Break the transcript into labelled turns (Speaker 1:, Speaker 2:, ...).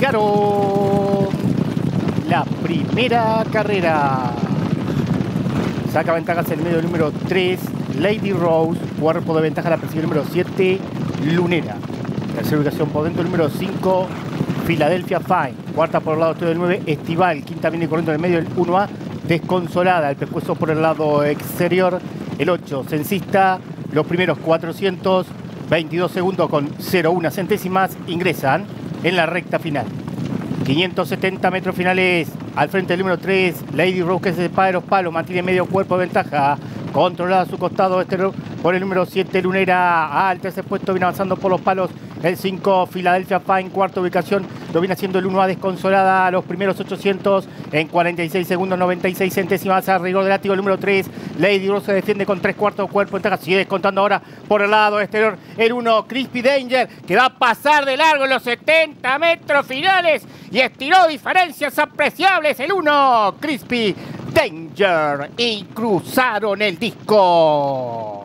Speaker 1: arrancaron la primera carrera. Saca ventajas el medio número 3, Lady Rose. Cuerpo de ventaja la persigue el número 7, Lunera. Tercera ubicación por dentro el número 5, Philadelphia Fine. Cuarta por el lado del 9, Estival. Quinta viene corriendo en el medio el 1A, Desconsolada. El pescuezo por el lado exterior el 8, Censista. Los primeros 422 segundos con 0,1 centésimas ingresan en la recta final. 570 metros finales al frente del número 3, Lady Rose, que se separa de los palos, mantiene medio cuerpo de ventaja, controlada a su costado exterior por el número 7, Lunera. Al tercer puesto viene avanzando por los palos el 5, Philadelphia Fine. Cuarta ubicación lo viene haciendo el 1A, Desconsolada. Los primeros 800 en 46 segundos 96 centésimas a rigor de látigo el número 3, Lady Rose. Se defiende con 3/4 cuerpo de ventaja, sigue descontando ahora por el lado exterior el 1, Crispy Danger, que va a pasar de largo en los 70 metros finales y estiró diferencias apreciables el 1, Crispy Danger, y cruzaron el disco.